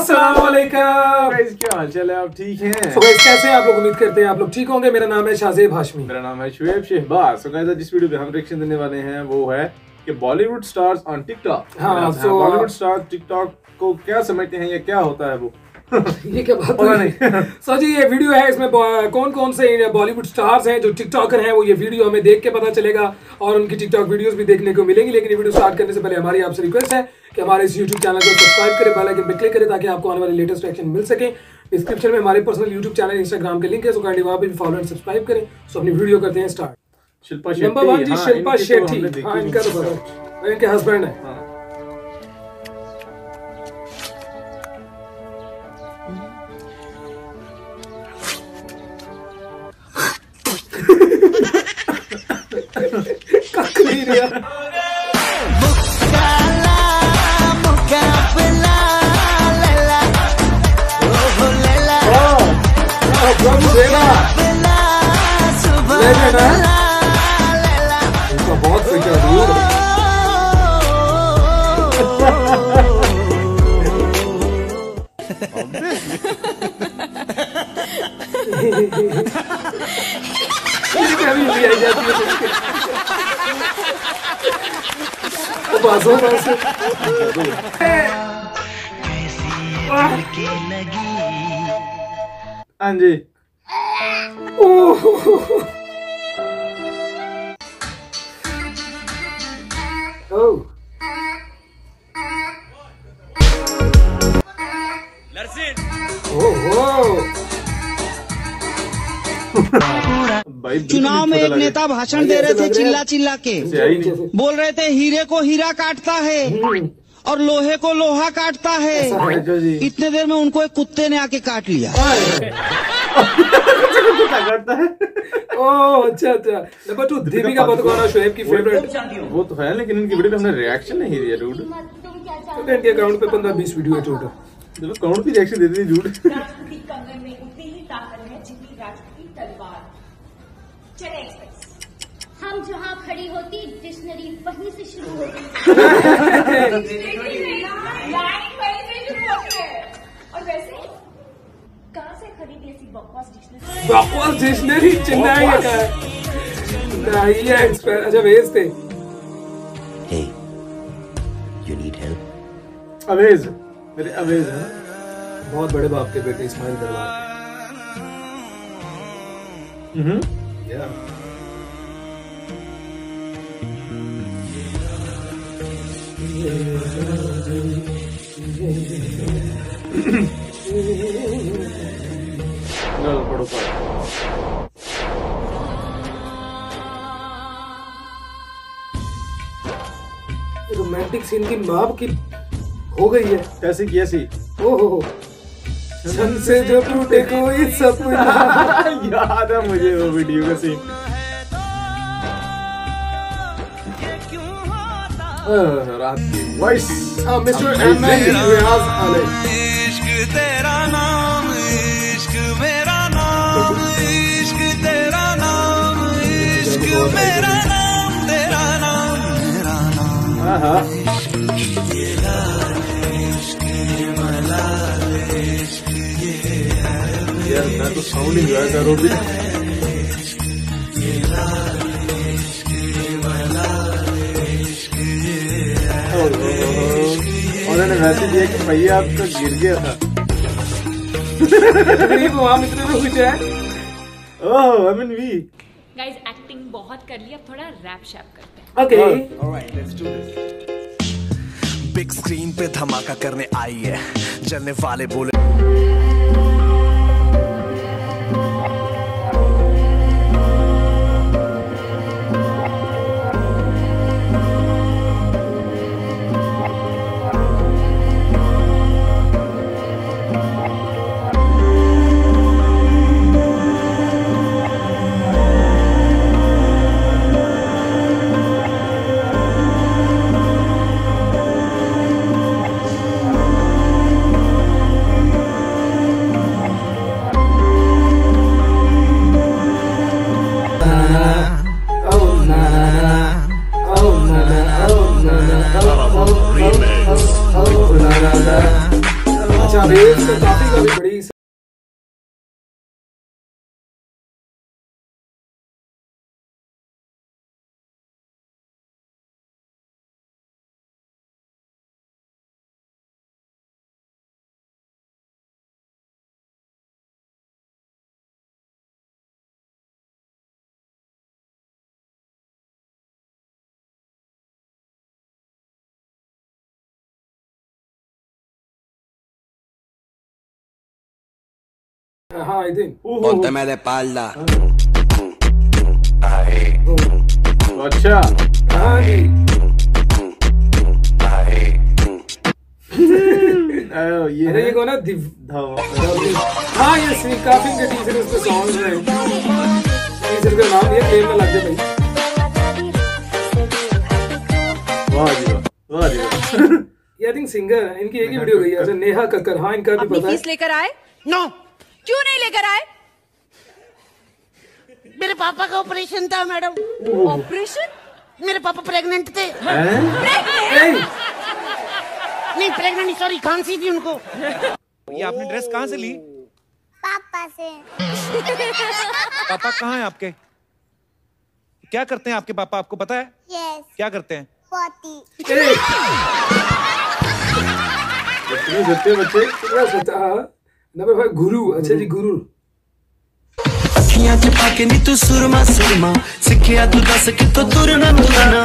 अस्सलाम वालेकुम। गाइस क्या हाल चाल है, आप ठीक हैं? So guys, कैसे हैं आप लोग? उम्मीद करते हैं आप लोग ठीक होंगे। मेरा नाम है शाहजेब हाशमी। मेरा नाम है शुएब शहबाज। So guys, जिस वीडियो पे हम रिएक्शन देने वाले हैं वो है कि बॉलीवुड स्टार्स ऑन टिकटॉक। हाँ, so बॉलीवुड स्टार टिकटॉक को क्या समझते हैं या क्या होता है वो? ये क्या बात है? सो जी ये वीडियो है, इसमें कौन कौन से बॉलीवुड स्टार्स हैं जो टिकटॉकर हैं, वो ये वीडियो हमें देख के पता चलेगा और उनकी टिकटॉक वीडियोस भी देखने को मिलेंगी। लेकिन ये वीडियो स्टार्ट करने से पहले हमारी आपसे रिक्वेस्ट है कि हमारे इस यूट्यूब चैनल को सब्सक्राइब करें, बेल आइकन पे क्लिक करें ताकि आपको आने वाले लेटेस्ट एक्शन मिल सके। डिस्क्रिप्शन में हमारे पर्सनल यूट्यूब चैनल, इंस्टाग्राम के लिंक है, सो काइंडली वहां पे भी फॉलो एंड सब्सक्राइब करें। सो अपनी वीडियो करते हैं स्टार्ट। शिल्पा शेट्टी, नंबर 1 जी शिल्पा शेट्टी। हाँ, इनका तो पता, इनके हस्बैंड है। बहुत फिट है हाँ जी। चुनाव में एक नेता भाषण दे रहे थे चिल्ला चिल्ला के, बोल रहे थे हीरे को हीरा काटता है और लोहे को लोहा काटता है। इतने देर में उनको एक कुत्ते ने आके काट लिया। ओह अच्छा अच्छा। नंबर 2 दीपिका पादुकोण, शोएब की फेवरेट। वो तो है लेकिन इनकी वीडियो पे हमने रिएक्शन नहीं दिया डूड। इनके अकाउंट पे 15-20 वीडियो है टोटल। चलो अकाउंट पे रिएक्शन दे दी डूड। राजपूती कंगन में उतनी ही ताकत है जितनी राजपूती तलवार। चले एक्सप्रेस। हम जहाँ खड़ी होती डिक्शनरी वहीं से शुरू होती। लाइन वहीं से शुरू होती है। और वैसे कहाँ से खरीदी ऐसी बकवास डिक्शनरी? बकवास डिक्शनरी चेन्नई का है। ये एक्सप्रेस अच्छा भेज थे। Hey, you need help? Awez, मेरे अवेज है। बहुत बड़े बाप के बेटे इस्माइल दरबार। पढ़ो पढ़ो। रोमांटिक सीन की माप की हो गई है। कैसी की ऐसी? ओहो छन से जो टूटे कोई सपना। याद है मुझे वो वीडियो का सीन। रात की voice. Mister MN Riyaz Ali. इश्क तेरा नाम, इश्क मेरा नाम, इश्क तेरा नाम, इश्क मेरा नाम, तेरा नाम, मेरा नाम। हाँ यार मैं तो साउंड इंजॉय करो भी। और मैंने मैसेज दिया कि भैया आपका गिर गया था। वहां इतने में कुछ है। Oh I mean we guys acting बहुत कर ली, अब थोड़ा रैप शैप करते हैं। Okay alright let's do this. Big screen पे धमाका करने आई है, जलने वाले बोले अच्छा बेस तो काफी बड़ी। हाँ I think Pónteme de espalda. अच्छा हाँ जी। ये अरे ये कौन है हाँ ये काफी के टीचर उसके सॉन्ग हैं। टीचर का नाम ये गेम में लग गया भाई। वाह जी वाह जी वाह। ये आई थिंक सिंगर है, इनकी एक ही वीडियो गई है। अच्छा नेहा कक्कर, हाँ इनका भी पता है। फीस लेकर आए? नो, क्यों नहीं लेकर आए? मेरे पापा का ऑपरेशन था मैडम। ऑपरेशन? मेरे पापा प्रेग्नेंट थे। नहीं प्रेग्नेंट, सॉरी खांसी थी उनको। ये आपने ड्रेस कहाँ से ली? पापा से। पापा कहाँ हैं आपके? क्या करते हैं आपके पापा, आपको पता है? यस। क्या करते हैं? पोती। बच्चे नंबर 5 गुरु। अच्छा जी गुरु। अखियां च पाके नी तू सुरमा सुरमा सिखिया तू दस कितो तुरना तुरना।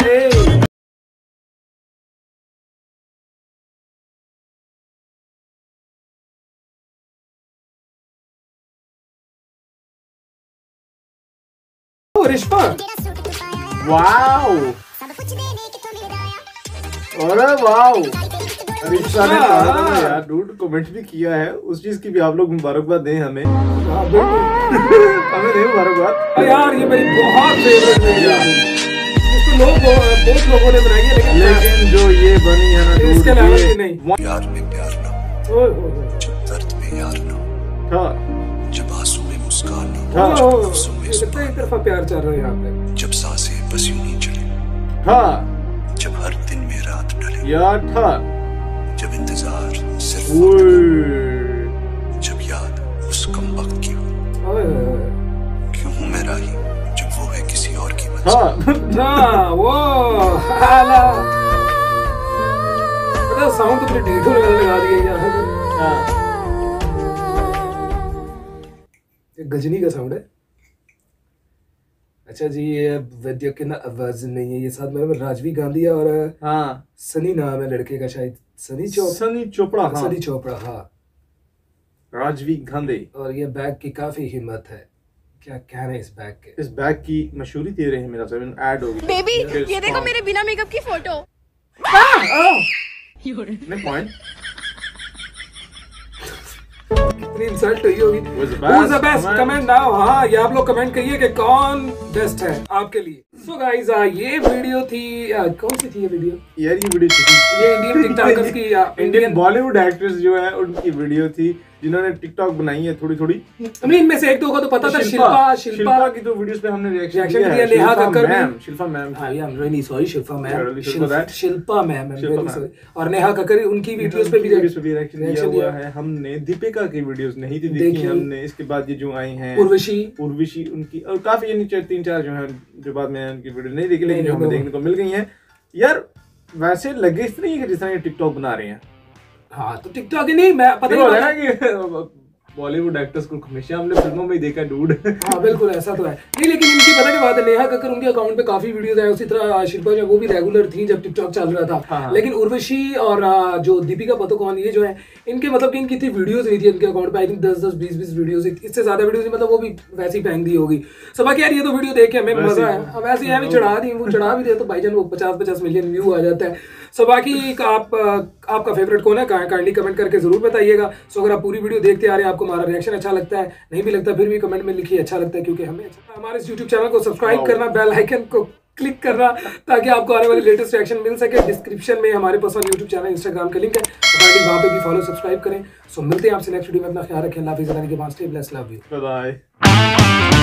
रिश्पा वाओ अरे वाओ रिश्ता ने यार डूड कमेंट भी किया है उस चीज की भी आप लोग मुबारकबाद दें हमें। हमें नहीं मुबारकबाद यार ये मेरी बहुत फेवरेट वीडियो है। इसको बहुत लोगों ने बनाई है लेकिन जो ये बनी है ना इसके अलावा भी नहीं। प्यार में प्यार ना हो, जब दर्द में यार ना हो, था जब आंसू में मुस्कान ना हो, हाँ, जब लफ्ज़ों में एक तरफा प्यार चल रहा है यहाँ पे। जब सांसें बस यूं ही चले, था जब हर दिन में रात ढले, यार था जब इंतजार सिर्फ जब याद उस कम वक्त की हो, क्यों हूँ मैं राही जब वो है किसी और की मंजिल। वो हाला पता साउंड तो पूरी ढीठो लगा दिया यहाँ पर। गजनी का साउंड है। अच्छा जी ये वैद्य की ना आवाज नहीं है, ये साथ में राजवी गांधी है और हाँ सनी नाम है लड़के का, शायद सनी चोपड़ा हाँ सनी चोपड़ा हाँ। राजवी गांधी। और ये बैग की काफी हिम्मत है, क्या कहना है इस बैग के। इस बैग की मशहूरी दे रहे हैं मेरा सब ऐड होगी। बेबी ये देखो मेरे बिना मेकअप की फोटो। पॉइंट कितनी इंसल्ट हुई होगी। Who's the best? Comment now. हाँ ये आप लोग कमेंट करिए कि कौन बेस्ट है आपके लिए। सो गाइस ये वीडियो थी कौन सी थी ये वीडियो? यार ये वीडियो ये इंडियन टिकटॉकर्स की इंडियन बॉलीवुड एक्ट्रेस जो है उनकी वीडियो थी जिन्होंने टिकटॉक बनाई है थोड़ी थोड़ी। नहीं इनमें से एक दो को तो पता था। शिल्पा की तो वीडियोस पे हमने रिएक्शन दिया। Neha Kakkar ma'am, Shilpa ma'am I am really sorry Shilpa ma'am, Shilpa ma'am really sorry. और नेहा कक्कर उनकी वीडियोस पे भी रिएक्शन दिया है हमने। दीपिका की वीडियोस नहीं थी देखी हमने। इसके बाद ये जो आई हैं उर्वशी उनकी और काफी यानी 3-4 जो है जो बाद में उनकी वीडियो नहीं देखी लेकिन जो हमें देखने को मिल गई हैं। यार वैसे लगे इस नहीं है कि जिस तरह ये टिकटॉक बना रहे हैं। हाँ तो टिकटॉक ही नहीं, मैं पता नहीं है ना कि बॉलीवुड एक्टर्स को हमेशा हमने फिल्मों में ही देखा डूड। हाँ बिल्कुल ऐसा तो है नहीं, लेकिन इनकी पता क्या बात है, नेहा कक्कर उनके अकाउंट पे काफी वीडियोस आए। उसी तरह शिल्पा जो वो भी रेगुलर थी जब टिकटॉक चल रहा था। हाँ। लेकिन उर्वशी और जो दीपिका पादुकोण ये जो है इनके मतलब कि इनकी इतनी वीडियोस नहीं थी इनके अकाउंट पे। आई थिंक 10-10 20-20 वीडियोस, इससे ज्यादा वीडियोस मतलब वो भी वैसी फेंक दी होगी। सो बाकी यार ये तो वीडियो देख के हमें मजा है। अब ऐसे है चढ़ा दी वो चढ़ा भी दे तो भाईजान वो 50-50 मिलियन व्यू आ जाता है। सो बाकी आपका फेवरेट कौन है काइंडली कमेंट करके जरूर बताइएगा। सो अगर आप पूरी वीडियो देखते आ रहे हैं, आपको हमारा रिएक्शन अच्छा लगता है, नहीं भी लगता फिर भी कमेंट में लिखिए अच्छा लगता है, क्योंकि हमें हमारे इस यूट्यूब चैनल को सब्सक्राइब करना, बेल आइकन को क्लिक करना ताकि आपको आने वाली लेटेस्ट रिएक्शन मिल सके। डिस्क्रिप्शन में हमारे पर्सनल यूट्यूब चैनल इंस्टाग्राम का लिंक है, तो वहाँ पे भी फॉलो सब्सक्राइब करें। सो मिलते हैं आपसे नेक्स्ट वीडियो में। अपना ख्याल रखें। अल्लाह हाफिज़। के बाद stay blessed, love you, bye.